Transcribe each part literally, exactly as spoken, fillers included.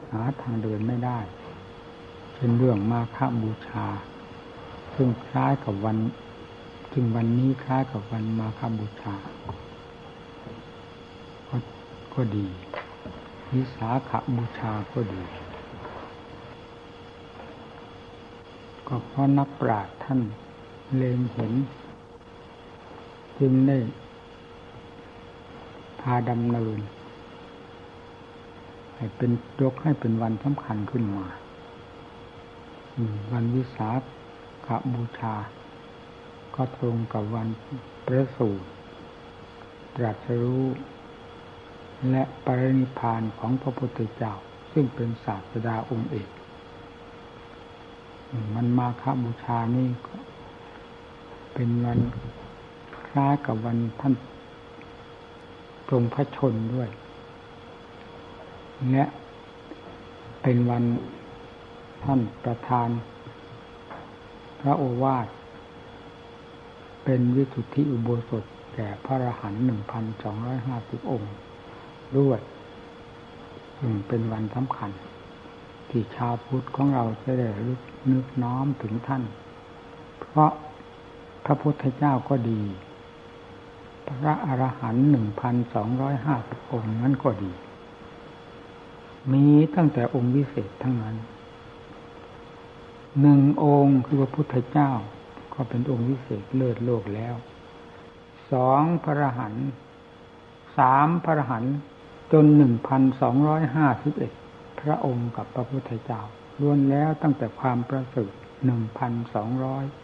หาทางเดินไม่ได้เป็นเรื่องมาฆบูชาซึ่งคล้ายกับวันซึ่งวันนี้คล้ายกับวันมาฆบูชาก็ก็ดีวิสาขบูชาก็ดีก็เพราะนักปราชญ์ท่านเล็งเห็นจึงได้พาดำเนินให้เป็นยกให้เป็นวันสำคัญขึ้นมาวันวิสาขบูชาก็ตรงกับวันประสูติตรัสรู้และปรินิพพานของพระพุทธเจ้าซึ่งเป็นศาสดาองค์เอกมันมาฆบูชานี่เป็นวันคล้ายกับวันท่านทรงพระชนด้วยและเป็นวันท่านประทานพระโอวาทเป็นวิสุทธิอุโบสถแก่พระอรหันต์ หนึ่งพันสองร้อยห้าสิบ องค์ด้วยซึ่งเป็นวันสำคัญที่ชาวพุทธของเราจะได้นึกน้อมถึงท่านเพราะพระพุทธเจ้าก็ดีพระอรหันต์ หนึ่งพันสองร้อยห้าสิบ องค์นั้นก็ดีมีตั้งแต่องค์วิเศษทั้งนั้นหนึ่งองค์คือพระพุทธเจ้าก็เป็นองค์วิเศษเลิศโลกแล้วสองพระอรหันต์สามพระอรหันต์จน หนึ่งพันสองร้อยห้าสิบเอ็ด พระองค์กับพระพุทธเจ้าล้วนแล้วตั้งแต่ความประเสริฐ หนึ่งพันสองร้อย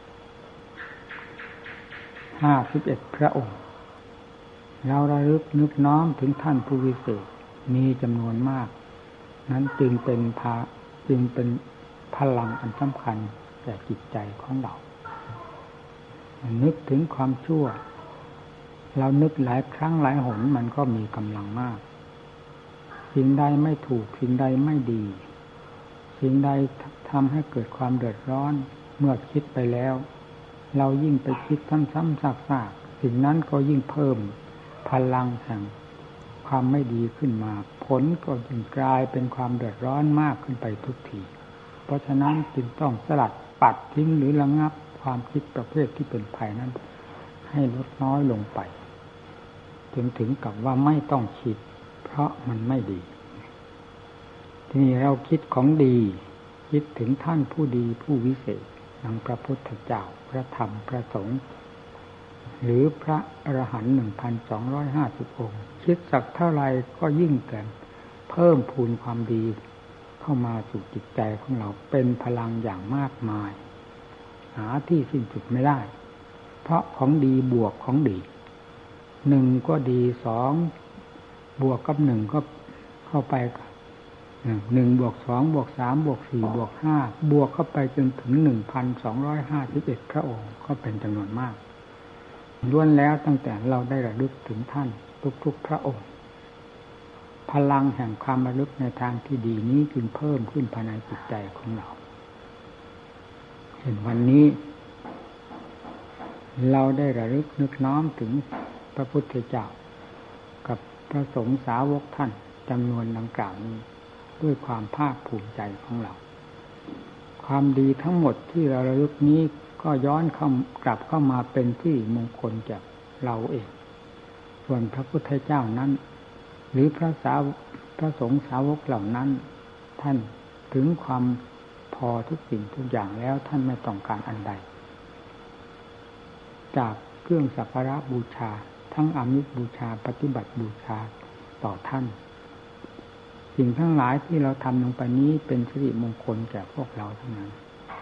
ห้าสิบเอ็ด พระองค์เราระลึกนึกน้อมถึงท่านผู้วิเศษมีจำนวนมากนั้นจึงเป็นพาจึงเป็นพลังอันสำคัญแก่จิตใจของเรานึกถึงความชั่วเรานึกหลายครั้งหลายหนมันก็มีกำลังมากสิ่งใดไม่ถูกสิ่งใดไม่ดีสิ่งใดทำให้เกิดความเดือดร้อนเมื่อคิดไปแล้วเรายิ่งไปคิดซ้ำๆซากๆสิ่งนั้นก็ยิ่งเพิ่มพลังแห่งความไม่ดีขึ้นมาผลก็ยิ่งกลายเป็นความเดือดร้อนมากขึ้นไปทุกทีเพราะฉะนั้นจึงต้องสลัดปัดทิ้งหรือระงับความคิดประเภทที่เป็นภัยนั้นให้ลดน้อยลงไปจนถึงกับว่าไม่ต้องคิดเพราะมันไม่ดีทีนี้เราคิดของดีคิดถึงท่านผู้ดีผู้วิเศษอย่างพระพุทธเจ้าพระธรรมพระสงฆ์หรือพระอรหันต์ หนึ่งพันสองร้อยห้าสิบ องค์คิดสักเท่าไรก็ยิ่งเกินเพิ่มพูนความดีเข้ามาสู่จิตใจของเราเป็นพลังอย่างมากมายหาที่สิ้นสุดไม่ได้เพราะของดีบวกของดีหนึ่งก็ดีสองบวกกับหนึ่งก็เข้าไปหนึ่งบวกสองบวกสามบวกสี่บวกห้าบวกเข้าไปจนถึง หนึ่งพันสองร้อยห้าสิบเอ็ด พระองค์ก็เป็นจำนวนมากล้วนแล้วตั้งแต่เราได้ระลึกถึงท่านทุกๆพระองค์พลังแห่งความระลึกในทางที่ดีนี้จึงเพิ่มขึ้นภายในจิตใจของเราเห็นวันนี้เราได้ระลึกนึกน้อมถึงพระพุทธเจ้ากับพระสงฆ์สาวกท่านจำนวนดังกล่าวนี้ด้วยความภาคภูมิใจของเราความดีทั้งหมดที่เราระลึกนี้ก็ย้อนเข้ากลับเข้ามาเป็นที่มงคลแก่เราเองส่วนพระพุทธเจ้านั้นหรือพระสาวพระสงฆ์สาวกเหล่านั้นท่านถึงความพอทุกสิ่งทุกอย่างแล้วท่านไม่ต้องการอันใดจากเครื่องสักการะบูชาทั้งอามิสบูชาปฏิบัติบูชาต่อท่านสิ่งทั้งหลายที่เราทำลงไปนี้เป็นสิริมงคลแก่พวกเราทั้งนั้น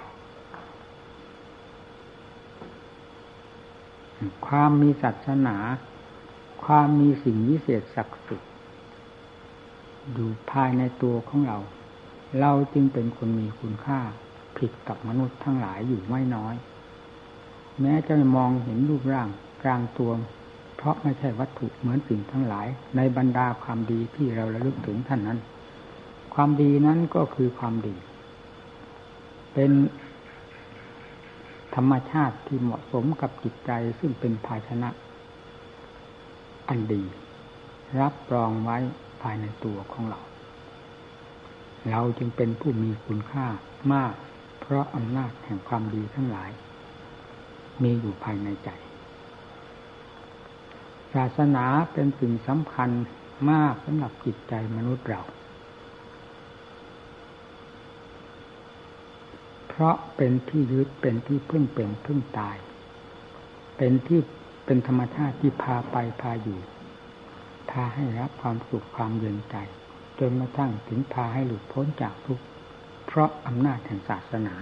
ความมีศาสนาความมีสิ่งวิเศษศักดิ์สิทธิ์อยู่ภายในตัวของเราเราจึงเป็นคนมีคุณค่าผิดกับมนุษย์ทั้งหลายอยู่ไม่น้อยแม้จะมองเห็นรูปร่างกลางตัวเพราะไม่ใช่วัตถุเหมือนสิ่งทั้งหลายในบรรดาความดีที่เราระลึกถึงท่านนั้นความดีนั้นก็คือความดีเป็นธรรมชาติที่เหมาะสมกับจิตใจซึ่งเป็นภาชนะอันดีรับรองไว้ภายในตัวของเราเราจึงเป็นผู้มีคุณค่ามากเพราะอำนาจแห่งความดีทั้งหลายมีอยู่ภายในใจศาสนาเป็นสิ่งสำคัญมากสำหรับจิตใจมนุษย์เราเพราะเป็นที่ยึดเป็นที่พึ่งเป็นพึ่งตายเป็นที่เป็นธรรมชาติที่พาไปพาอยู่พาให้รับความสุขความเย็นใจจนกระทั่งถึงพาให้หลุดพ้นจากทุกข์เพราะอำนาจแห่งศาสนา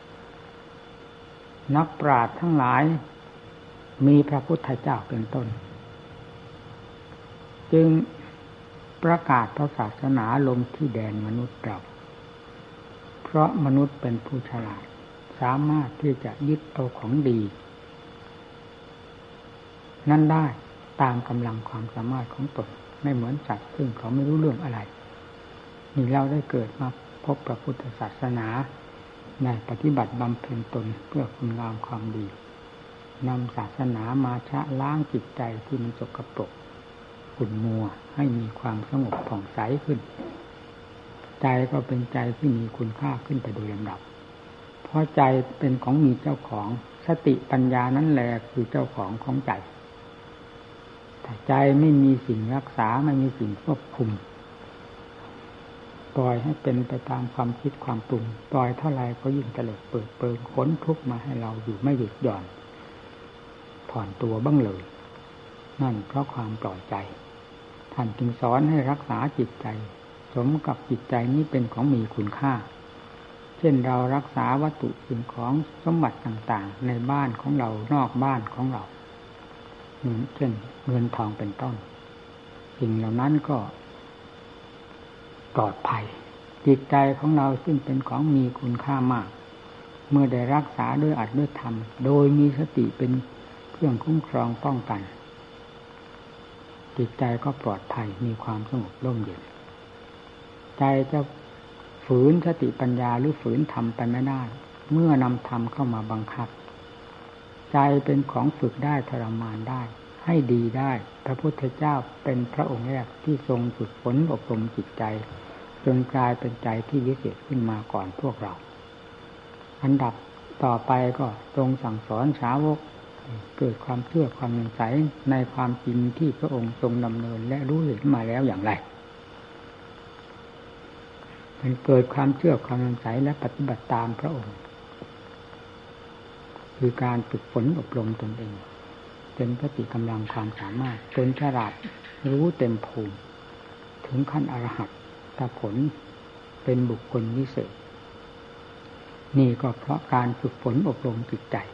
นักปราชญ์ทั้งหลายมีพระพุทธเจ้าเป็นต้นจึงประกาศพระศาสนาลงที่แดนมนุษย์เราเพราะมนุษย์เป็นผู้ฉลาดสามารถที่จะยึดเอาของดีนั่นได้ตามกำลังความสามารถของตนไม่เหมือนสัตว์ซึ่งเขาไม่รู้เรื่องอะไรนี่เราได้เกิดมาพบพระพุทธศาสนาในปฏิบัติบำเพ็ญตนเพื่อคุณงามความดีนำศาสนามาชะล้างจิตใจที่มันสกปรกขุ่นมัวให้มีความสงบผ่องใสขึ้นใจก็เป็นใจที่มีคุณค่าขึ้นไปโดยลำดับเพราะใจเป็นของมีเจ้าของสติปัญญานั่นแหละคือเจ้าของของใจแต่ใจไม่มีสิ่งรักษาไม่มีสิ่งควบคุมปล่อยให้เป็นไปตามความคิดความปรุงปล่อยเท่าไรก็ยิ่งเตลิดเปิดเปิงขนทุกข์มาให้เราอยู่ไม่หยุดหย่อนผ่อนตัวบ้างเลยนั่นเพราะความปล่อยใจท่านจึงสอนให้รักษาจิตใจสมกับจิตใจนี้เป็นของมีคุณค่าเช่นเรารักษาวัตถุสิ่งของสมบัติต่างๆในบ้านของเรานอกบ้านของเราเช่นเงินทองเป็นต้นสิ่งเหล่านั้นก็ปลอดภัยจิตใจของเราซึ่งเป็นของมีคุณค่ามากเมื่อได้รักษาด้วยอัตด้วยธรรมโดยมีสติเป็นเครื่องคุ้มครองป้องกันจิตใจก็ปลอดภัยมีความสงบร่มเย็นใจจะฝืนสติปัญญาหรือฝืนธรรมไปไม่ได้เมื่อนำธรรมเข้ามาบังคับใจเป็นของฝึกได้ทรมานได้ให้ดีได้พระพุทธเจ้าเป็นพระองค์แรกที่ทรงฝึกฝนอบรมจิตใจจนกลายเป็นใจที่วิเศษขึ้นมาก่อนพวกเราอันดับต่อไปก็ทรงสั่งสอนสาวกเกิดความเชื่อความเลื่อมใสในความจริงที่พระองค์ทรงดำเนินและรู้เห็นมาแล้วอย่างไรมันเกิดความเชื่อความเลื่อมใสและปฏิบัติตามพระองค์คือการฝึกฝนอบรมตนเองจนสติกำลังความสามารถจนฉลาดรู้เต็มภูมิถึงขั้นอรหัตตผลเป็นบุคคลวิเศษนี่ก็เพราะการฝึกฝนอบรมจิตใจ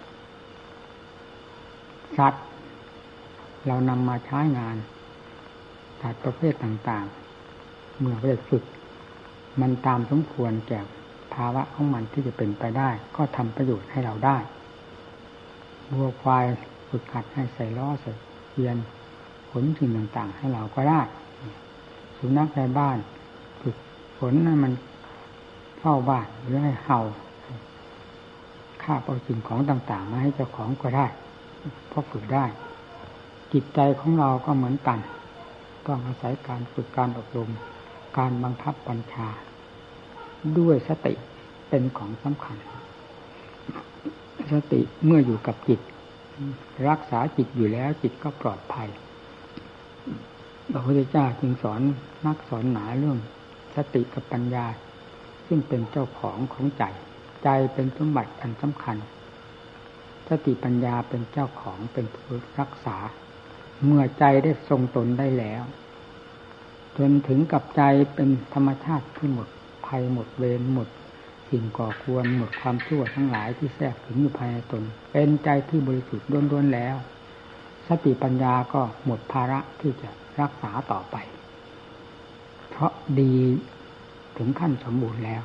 สัตว์เรานำมาใช้งานสัตว์ประเภทต่างๆเมื่อได้ฝึกมันตามสมควรแก่ภาวะของมันที่จะเป็นไปได้ก็ทำประโยชน์ให้เราได้วัวควายฝึกหัดให้ใส่ล้อใส่เกียร์ขนสิ่งต่างๆให้เราก็ได้สุนัขในบ้านฝึกฝนให้มันเข้าบ้านหรือให้เห่าคาบเอาสิ่งของต่างๆมาให้เจ้าของก็ได้เพราะฝึกได้จิตใจของเราก็เหมือนกันต้องอาศัยการฝึกการอบรมการบังคับบัญชาด้วยสติเป็นของสำคัญสติเมื่ออยู่กับจิตรักษาจิตอยู่แล้วจิตก็ปลอดภัยพระพุทธเจ้าจึงสอนนักสอนหนาเรื่องสติกับปัญญาซึ่งเป็นเจ้าของของใจใจเป็นสมบัติอันสำคัญสติปัญญาเป็นเจ้าของเป็นผู้รักษาเมื่อใจได้ทรงตนได้แล้วจนถึงกับใจเป็นธรรมชาติที่หมดภัยหมดเวรหมดสิ่งก่อควรหมดความชั่วทั้งหลายที่แทรกถึงอยู่ภายในตนเป็นใจที่บริสุทธิ์ล้วนๆแล้วสติปัญญาก็หมดภาระที่จะรักษาต่อไปเพราะดีถึงขั้นสมบูรณ์แล้ว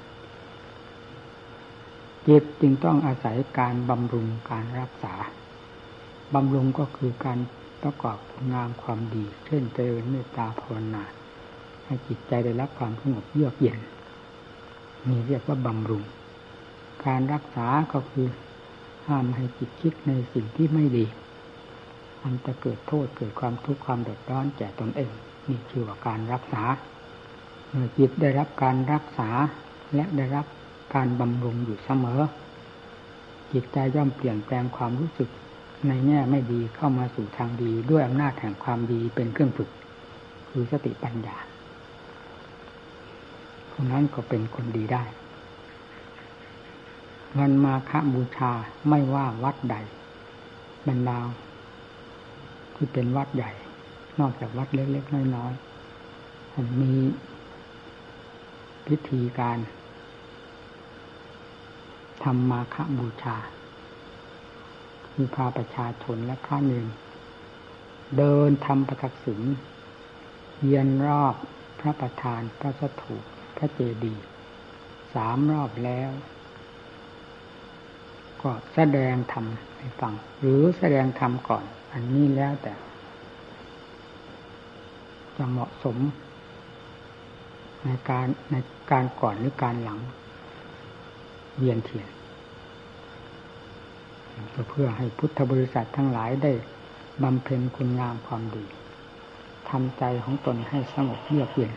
จิตจึงต้องอาศัยการบำรุงการรักษาบำรุงก็คือการประกอบคุณงามความดีเช่นเจริญเมตตาภาวนาให้จิตใจได้รับความสงบเยือกเย็นนี่เรียกว่าบำรุงการรักษาก็คือห้ามให้จิตคิดในสิ่งที่ไม่ดีมันจะเกิดโทษเกิดความทุกข์ความเดือดร้อนแก่ตนเองนี่คือว่าการรักษาเมื่อจิตได้รับการรักษาและได้รับการบำรุงอยู่เสมอจิตใจย่อมเปลี่ยนแปลงความรู้สึกในแง่ไม่ดีเข้ามาสู่ทางดีด้วยอำนาจแห่งความดีเป็นเครื่องฝึกคือสติปัญญาคนนั้นก็เป็นคนดีได้วันมาฆบูชาไม่ว่าวัดใดบรรดาที่เป็นวัดใหญ่นอกจากวัดเล็กๆน้อยๆมีพิธีการทำมาฆบูชามีพาประชาชนและพระเนรเดินทำประทักษิณเวียนรอบพระประธานพระสถูปพระเจดีย์สามรอบแล้วก็แสดงธรรมให้ฟังหรือแสดงธรรมก่อนอันนี้แล้วแต่จะเหมาะสมในการในการก่อนหรือการหลังเวียนเทียนเพื่อให้พุทธบริษัททั้งหลายได้บำเพ็ญคุณงามความดีทำใจของตนให้สงบเยือกเย็น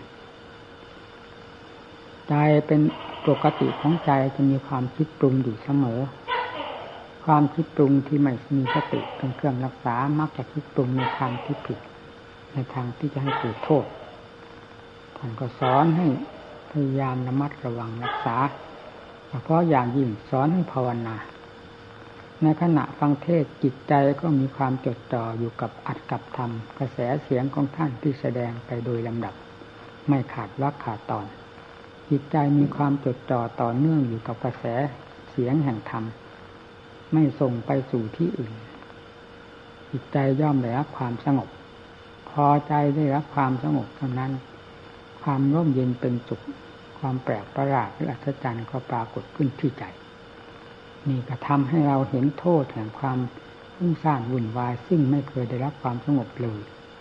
ใจเป็นปกติของใจจะมีความคิดปรุงอยู่เสมอความคิดปรุงที่ไม่มีสติเป็นเครื่องรักษามักจะคิดปรุงในทางที่ผิดในทางที่จะให้เกิดโทษท่านก็สอนให้พยายามระมัดระวังรักษาเฉพาะอย่างยิ่งสอนให้ภาวนาในขณะฟังเทศจิตใจก็มีความจดจ่ออยู่กับอัดกับธรรมกระแสเสียงของท่านที่แสดงไปโดยลำดับไม่ขาดวรรคขาดตอนจิตใจมีความจดจ่อต่อเนื่องอยู่กับกระแสเสียงแห่งธรรมไม่ส่งไปสู่ที่อื่นจิตใจย่อมได้รับความสงบพอใจได้รับความสงบเท่านั้นความร่มเย็นเป็นสุขความแปลกประหลาดหรืออัศจรรย์ก็ปรากฏขึ้นที่ใจนี่ก็ทำให้เราเห็นโทษแห่งความฟุ้งซ่านวุ่นวายซึ่งไม่เคยได้รับความสงบเลย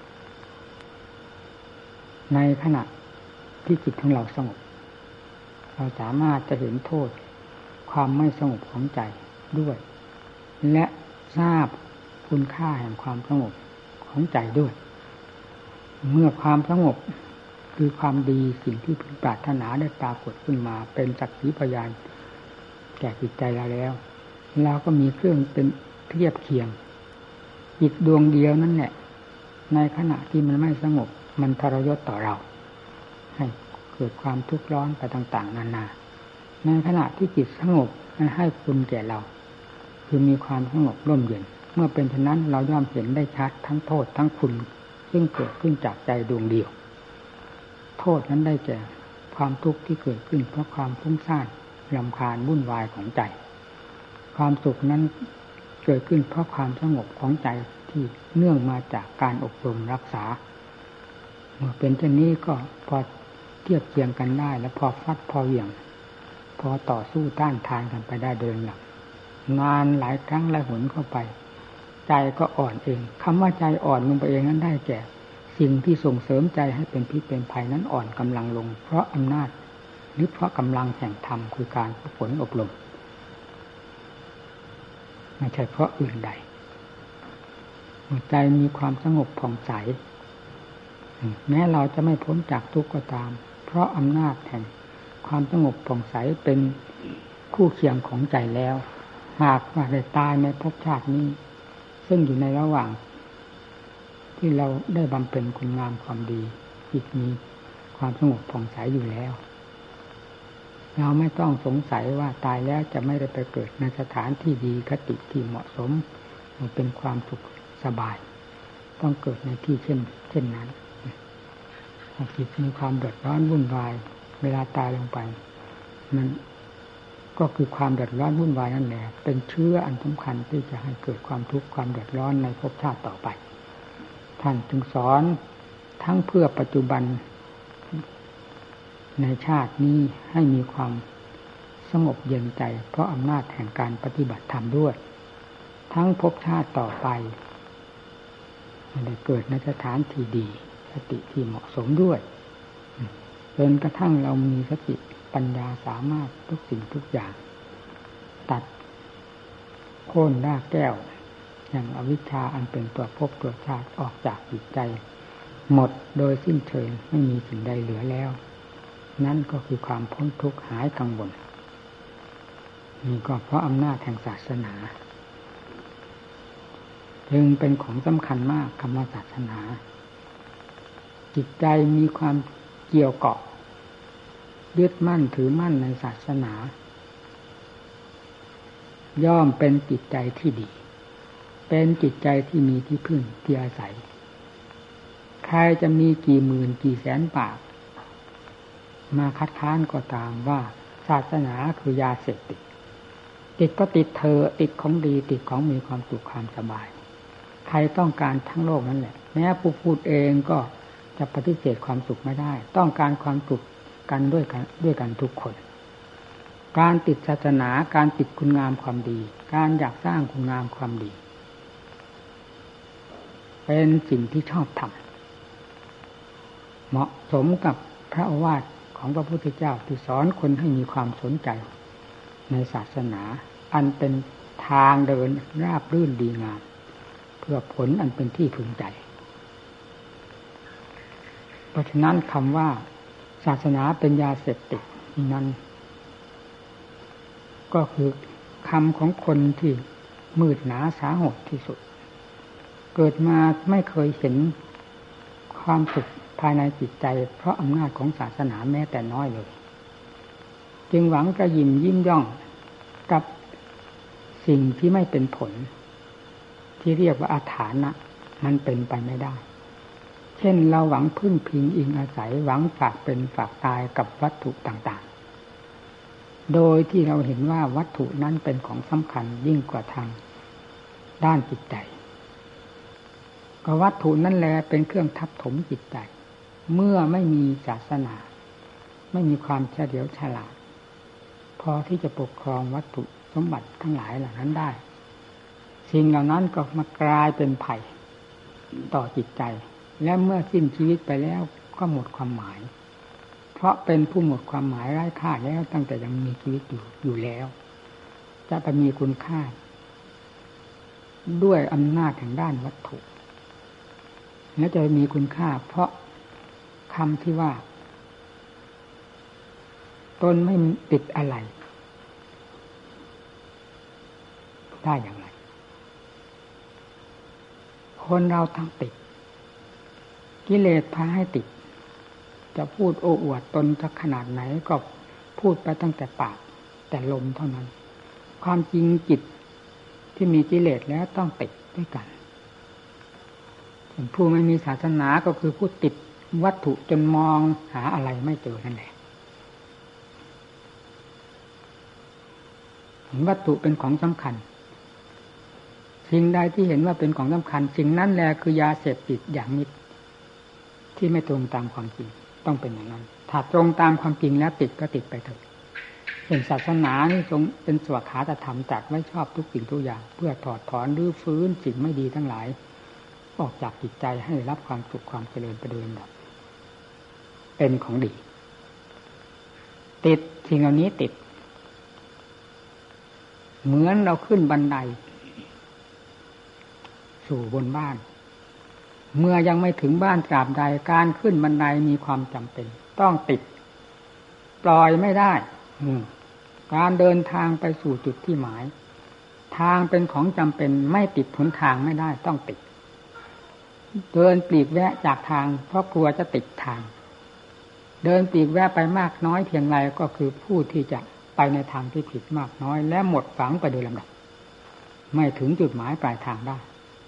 ในขณะที่จิตของเราสงบเราสามารถจะเห็นโทษความไม่สงบของใจด้วยและทราบคุณค่าแห่งความสงบของใจด้วยเมื่อความสงบคือความดีสิ่งที่พึงปรารถนาได้ปรากฏขึ้นมาเป็นสักขีพยานแก่จิตใจเราแล้วเราก็มีเครื่องเป็นเทียบเคียงจิตดวงเดียวนั่นแหละในขณะที่มันไม่สงบมันทรยศต่อเราให้เกิดความทุกข์ร้อนไปต่างๆนานาในขณะที่จิตสงบมันให้คุณแก่เราคือมีความสงบร่มเย็นเมื่อเป็นฉะนั้นเราย่อมเห็นได้ชัดทั้งโทษทั้งคุณซึ่งเกิดขึ้นจากใจดวงเดียวโทษนั้นได้แก่ความทุกข์ที่เกิดขึ้นเพราะความฟุ้งซ่านรำคาญวุ่นวายของใจความสุขนั้นเกิดขึ้นเพราะความสงบของใจที่เนื่องมาจากการอบรมรักษาเมื่อเป็นเช่นนี้ก็พอเทียบเคียงกันได้และพอฟัดพอเหวี่ยงพอต่อสู้ต้านทานกันไปได้โดยลำดับนานหลายครั้งหลายหนเข้าไปใจก็อ่อนเองคำว่าใจอ่อนลงไปเองนั้นได้แก่สิ่งที่ส่งเสริมใจให้เป็นพิษเป็นภัยนั้นอ่อนกำลังลงเพราะอำนาจหรือเพราะกำลังแห่งธรรมคือการฝึกฝนอบรมไม่ใช่เพราะอื่นใดหัวใจมีความสงบผ่องใสแม้เราจะไม่พ้นจากทุกข์ก็ตามเพราะอำนาจแห่งความสงบผ่องใสเป็นคู่เคียงของใจแล้วหากว่าได้ตายในภพชาตินี้ซึ่งอยู่ในระหว่างที่เราได้บำเพ็ญคุณงามความดีจิตมีความสงบผ่องใสอยู่แล้วเราไม่ต้องสงสัยว่าตายแล้วจะไม่ได้ไปเกิดในสถานที่ดีคติที่เหมาะสมเป็นความสุขสบายต้องเกิดในที่เช่นเช่นนั้นจิตมีความเดือดร้อนวุ่นวายเวลาตายลงไปมันก็คือความเดือดร้อนวุ่นวายนั่นแหละเป็นเชื้ออันสำคัญที่จะให้เกิดความทุกข์ความเดือดร้อนในภพชาติต่อไปท่านจึงสอนทั้งเพื่อปัจจุบันในชาตินี้ให้มีความสงบเย็นใจเพราะอำนาจแห่งการปฏิบัติธรรมด้วยทั้งภพชาติต่อไปได้เกิดในสถานที่ดีสติที่เหมาะสมด้วยจนกระทั่งเรามีสติปัญญาสามารถทุกสิ่งทุกอย่างตัดโค่นรากแก้วอย่างอวิชชาอันเป็นตัวภพตัวชาติออกจากจิตใจหมดโดยสิ้นเชิงไม่มีสิ่งใดเหลือแล้วนั่นก็คือความพ้นทุกข์หายกังวลนี่ก็เพราะอำนาจแห่งศาสนาจึงเป็นของสำคัญมากคำว่าศาสนาจิตใจมีความเกี่ยวเกาะยึดมั่นถือมั่นในศาสนาย่อมเป็นจิตใจที่ดีเป็นจิตใจที่มีที่พึ่งที่อาศัยใครจะมีกี่หมื่นกี่แสนปากมาคัดค้านก็ตามว่าศาสนาคือยาเสพติดติดก็ติดเธอติดของดีติดของมีความสุขความสบายใครต้องการทั้งโลกนั่นแหละแม้ผู้พูดเองก็จะปฏิเสธความสุขไม่ได้ต้องการความสุขกันด้วยกันด้วยกันทุกคนการติดศาสนาการติดคุณงามความดีการอยากสร้างคุณงามความดีเป็นสิ่งที่ชอบทำเหมาะสมกับพระโอวาทของพระพุทธเจ้าที่สอนคนให้มีความสนใจในศาสนาอันเป็นทางเดินราบรื่นดีงามเพื่อผลอันเป็นที่พึงใจเพราะฉะนั้นคำว่าศาสนาเป็นยาเสพติดนั้นก็คือคำของคนที่มืดหนาสาหดที่สุดเกิดมาไม่เคยเห็นความสุขภายในจิตใจเพราะอำนาจของศาสนาแม้แต่น้อยเลยจึงหวังกระยิมยิ้มย่องกับสิ่งที่ไม่เป็นผลที่เรียกว่าอาถรรพ์นะมันเป็นไปไม่ได้เช่นเราหวังพึ่งพิงอิงอาศัยหวังฝากเป็นฝากตายกับวัตถุต่างๆโดยที่เราเห็นว่าวัตถุนั้นเป็นของสำคัญยิ่งกว่าทางด้านจิตใจก็วัตถุนั่นแหละเป็นเครื่องทับถมจิตใจเมื่อไม่มีศาสนาไม่มีความเฉลียวฉลาดพอที่จะปกครองวัตถุสมบัติทั้งหลายเหล่านั้นได้สิ่งเหล่านั้นก็มากลายเป็นภัยต่อจิตใจและเมื่อสิ้นชีวิตไปแล้วก็หมดความหมายเพราะเป็นผู้หมดความหมายไร้ค่าแล้วตั้งแต่ยังมีชีวิตอยู่อยู่แล้วจะไปมีคุณค่าด้วยอำนาจทางด้านวัตถุและจะมีคุณค่าเพราะคำที่ว่าตนไม่ติดอะไรได้อย่างไรคนเราทั้งติดกิเลสพาให้ติดจะพูดโอ้อวดตนจะขนาดไหนก็พูดไปตั้งแต่ปากแต่ลมเท่านั้นความจริงจิตที่มีกิเลสแล้วต้องติดด้วยกันผู้ไม่มีศาสนาก็คือผู้ติดวัตถุจนมองหาอะไรไม่เจอนั่นแหละเห็นวัตถุเป็นของสำคัญสิ่งใดที่เห็นว่าเป็นของสำคัญสิ่งนั้นแหละคือยาเสพติดอย่างมิดที่ไม่ตรงตามความจริงต้องเป็นอย่างนั้นถ้าตรงตามความจริงแล้วติดก็ติดไปเถอะเห็นศาสนานี่ทรงเป็นสวขาตธรรมจัดไว้ชอบทุกสิ่งทุกอย่างเพื่อถอดถอนรื้อฟื้นสิ่งไม่ดีทั้งหลายออกจากจิตใจให้รับความสุขความเจริญไปโดยลำดับเป็นของดีติดสิ่งเหล่านี้ติดเหมือนเราขึ้นบันไดสู่บนบ้านเมื่อยังไม่ถึงบ้านตราบใดการขึ้นบันไดมีความจำเป็นต้องติดปล่อยไม่ได้การเดินทางไปสู่จุดที่หมายทางเป็นของจำเป็นไม่ติดหนทางไม่ได้ต้องติดเดินปลีกแวะจากทางเพราะกลัวจะติดทางเดินปลีกแวะไปมากน้อยเพียงไรก็คือผู้ที่จะไปในทางที่ผิดมากน้อยและหมดฝังไปโดยลำดับไม่ถึงจุดหมายปลายทางได้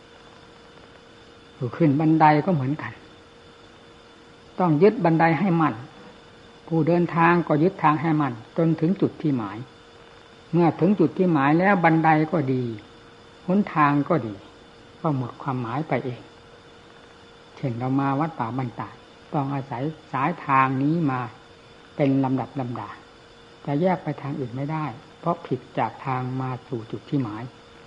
ขึ้นบันไดก็เหมือนกันต้องยึดบันไดให้มั่นผู้เดินทางก็ยึดทางให้มั่นจนถึงจุดที่หมายเมื่อถึงจุดที่หมายแล้วบันไดก็ดีหนทางก็ดีก็หมดความหมายไปเองเช่นเรามาวัดป่าบ้านตาดต้องอาศัยสายทางนี้มาเป็นลำดับลำดาจะแยกไปทางอื่นไม่ได้เพราะผิดจากทางมาสู่จุดที่หมาย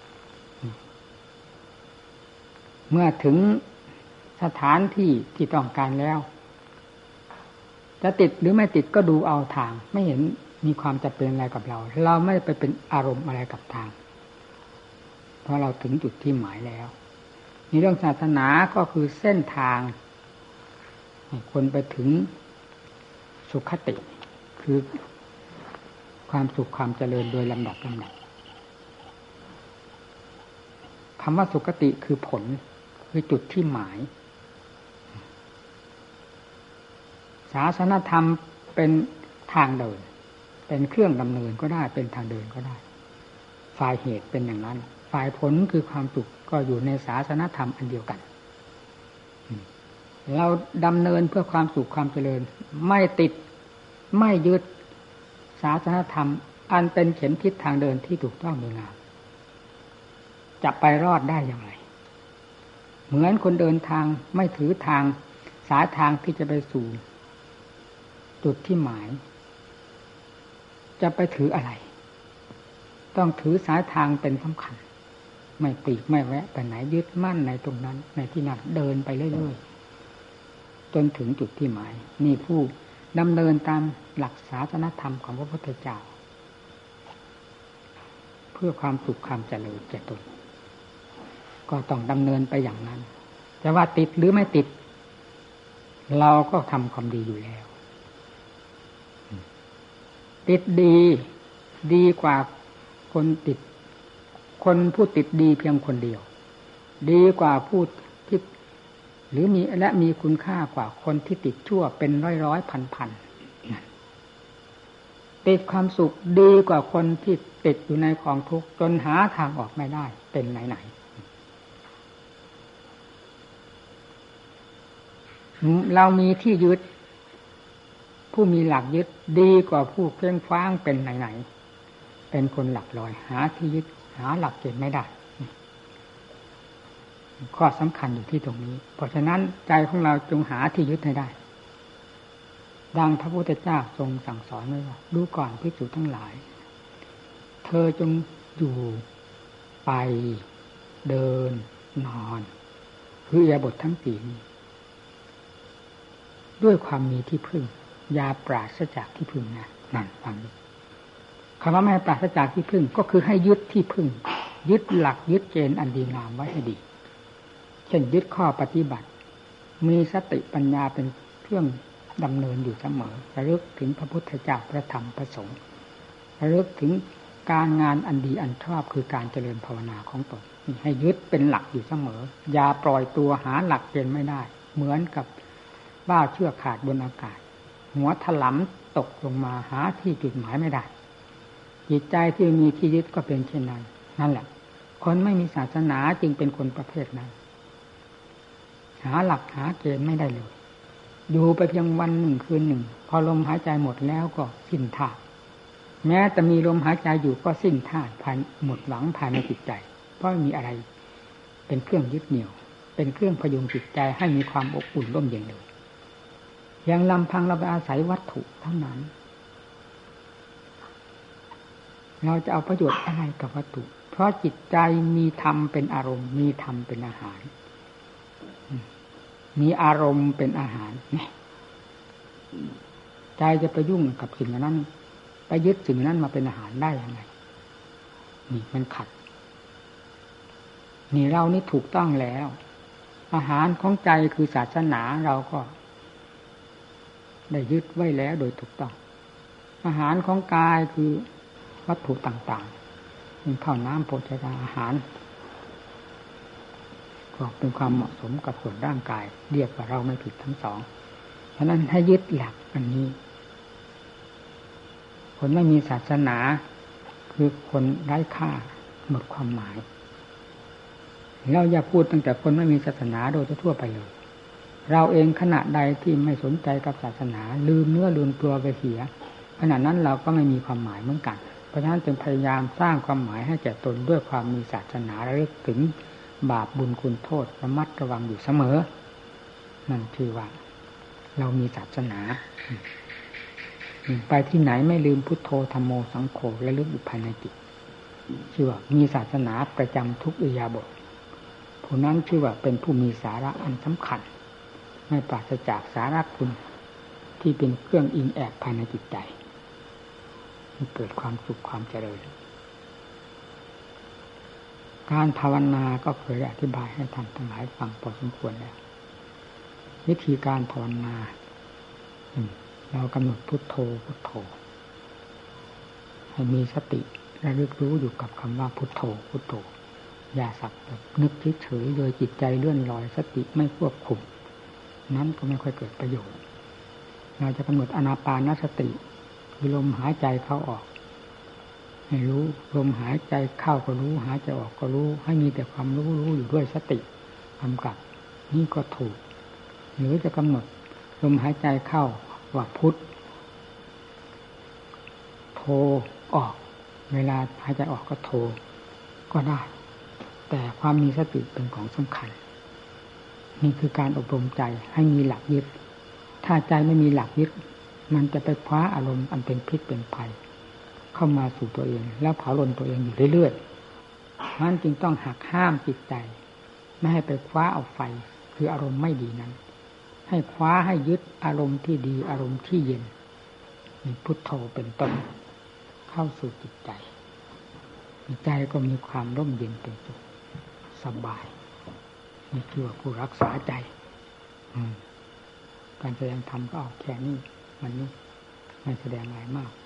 เมื่อถึงสถานที่ที่ต้องการแล้วจะติดหรือไม่ติดก็ดูเอาทางไม่เห็นมีความจำเป็นอะไรกับเราเราไม่ไปเป็นอารมณ์อะไรกับทางเพราะเราถึงจุดที่หมายแล้วในเรื่องศาสนาก็คือเส้นทางให้คนไปถึงสุขติคือความสุขความเจริญโดยลำดับลำดับคำว่าสุขติคือผลคือจุดที่หมายศาสนธรรมเป็นทางเดินเป็นเครื่องดำเนินก็ได้เป็นทางเดินก็ได้ฝ่ายเหตุเป็นอย่างนั้นฝ่ายผลคือความสุขก็อยู่ในศาสนธรรมอันเดียวกันเราดำเนินเพื่อความสุขความเจริญไม่ติดไม่ยึดศาสนธรรมอันเป็นเข็มทิศทางเดินที่ถูกต้องดีงามจะไปรอดได้อย่างไรเหมือนคนเดินทางไม่ถือทางสายทางที่จะไปสู่จุดที่หมายจะไปถืออะไรต้องถือสายทางเป็นสำคัญไม่ปลีกไม่แวะไปไหนยึดมั่นในตรงนั้นในที่นั้นเดินไปเรื่อยๆจนถึงจุดที่หมายนี่ผู้ดำเนินตามหลักศาสนธรรมของพระพุทธเจ้าเพื่อความสุขความเจริญแก่ตนก็ต้องดำเนินไปอย่างนั้นจะว่าติดหรือไม่ติดเราก็ทำความดีอยู่แล้วติดดีดีกว่าคนติดคนผู้ติดดีเพียงคนเดียวดีกว่าผู้ที่หรือมีและมีคุณค่ากว่าคนที่ติดชั่วเป็นร้อยร้อยพันพันติดความสุขดีกว่าคนที่ติดอยู่ในกองทุกข์จนหาทางออกไม่ได้เป็นไหนไหนเรามีที่ยึดผู้มีหลักยึดดีกว่าผู้เคร่งคว้างเป็นไหนไหนเป็นคนหลักลอยหาที่ยึดหาหลักเกณฑ์ไม่ได้ข้อสำคัญอยู่ที่ตรงนี้เพราะฉะนั้นใจของเราจงหาที่ยึดให้ได้ดังพระพุทธเจ้าทรงสั่งสอนไว้ว่าดูก่อนภิกษุทั้งหลายเธอจงอยู่ไปเดินนอนคืออิริยาบถทั้งสี่นี้ด้วยความมีที่พึ่งอย่าปราศจากที่พึ่งนะนั่นฟังดูคำว่าไม่ปราศจากที่พึ่งก็คือให้ยึดที่พึ่งยึดหลักยึดเกณฑ์อันดีงามไว้ให้ดีเช่นยึดข้อปฏิบัติมีสติปัญญาเป็นเครื่องดำเนินอยู่เสมอระลึกถึงพระพุทธเจ้าพระธรรมพระสงฆ์ระลึกถึงการงานอันดีอันชอบคือการเจริญภาวนาของตนให้ยึดเป็นหลักอยู่เสมออย่าปล่อยตัวหาหลักเกณฑ์ไม่ได้เหมือนกับว่าวเชือกขาดบนอากาศหัวถลำตกลงมาหาที่จุดหมายไม่ได้จิตใจที่มีที่ยึดก็เป็นเช่นนั้นนั่นแหละคนไม่มีศาสนาจึงเป็นคนประเภทนั้นหาหลักหาเกณฑ์ไม่ได้เลยอยู่ไปเพียงวันหนึ่งคืนหนึ่งพอลมหายใจหมดแล้วก็สิ้นท่าแม้แต่มีลมหายใจอยู่ก็สิ้นท่าภายหมดหวังภายในจิตใจเพราะมีอะไรเป็นเครื่องยึดเหนี่ยวเป็นเครื่องพยุงจิตใจให้มีความอบอุ่นร่มเย็นเลยอย่างลำพังเราไปอาศัยวัตถุเท่านั้นเราจะเอาประโยชน์อะไรกับวัตถุเพราะจิตใจมีธรรมเป็นอารมณ์มีธรรมเป็นอาหารมีอารมณ์เป็นอาหารเนี่ยใจจะไปยุ่งกับสิ่งนั้นไปยึดสิ่งนั้นมาเป็นอาหารได้ยังไงนี่มันขัดนี่เรานี่ถูกต้องแล้วอาหารของใจคือศาสนาเราก็ได้ยึดไว้แล้วโดยถูกต้องอาหารของกายคือวัตถุต่างๆเป็นข้าวน้ำโภชนาอาหารก็เป็นความเหมาะสมกับส่วนร่างกายเรียกว่าเราไม่ผิดทั้งสองฉะนั้นให้ยึดหลักอันนี้คนไม่มีศาสนาคือคนไร้ค่าหมดความหมายเราอย่าพูดตั้งแต่คนไม่มีศาสนาโดยทั่วไปเลยเราเองขณะใดที่ไม่สนใจกับศาสนาลืมเนื้อลืมตัวไปเสียขณะนั้นเราก็ไม่มีความหมายเหมือนกันเพราะฉะนั้นจึงพยายามสร้างความหมายให้แก่ตนด้วยความมีศาสนาระลึกถึงบาปบุญคุณโทษระมัดระวังอยู่เสมอนั่นคือว่าเรามีศาสนาไปที่ไหนไม่ลืมพุทโธธัมโมสังโฆระลึกอยู่ภายในจิตชื่อว่ามีศาสนาประจำทุกอิริยาบถผู้นั้นชื่อว่าเป็นผู้มีสาระอันสำคัญไม่ปราศจากสาระคุณที่เป็นเครื่องอิงแอบภายในจิตใจให้เกิดความสุขความเจริญการภาวนาก็เคยอธิบายให้ท่านทั้งหลายฟังพอสมควรแล้ววิธีการภาวนาเรากำหนดพุทโธพุทโธให้มีสติระลึกรู้อยู่กับคำว่าพุทโธพุทโธอย่าสักแบบนึกเฉยๆโดยจิตใจเลื่อนลอยสติไม่ควบคุมนั้นก็ไม่ค่อยเกิดประโยชน์เราจะกำหนดอานาปานสติคือลมหายใจเข้าออกให้รู้ลมหายใจเข้าก็รู้หายใจออกก็รู้ให้มีแต่ความรู้รู้อยู่ด้วยสติกำกับนี่ก็ถูกหรือจะกำหนดลมหายใจเข้าว่าพุทโธออกเวลาหายใจออกก็โธก็ได้แต่ความมีสติเป็นของสำคัญนี่คือการอบรมใจให้มีหลักยึดถ้าใจไม่มีหลักยึดมันจะไปคว้าอารมณ์อันเป็นพิษเป็นภัยเข้ามาสู่ตัวเองแล้วเผาลนตัวเองอยู่เรื่อยๆนั้นจึงต้องหักห้ามจิตใจไม่ให้ไปคว้าเอาไฟคืออารมณ์ไม่ดีนั้นให้คว้าให้ยึดอารมณ์ที่ดีอารมณ์ที่เย็นมีพุทโธเป็นต้นเข้าสู่จิตใจใจก็มีความร่มเย็นเป็นสุขสบายนี่คือว่าผู้รักษาใจการแสดงธรรมก็ออกแค่นี้วันนี้ไม่แสดงอะไรมาก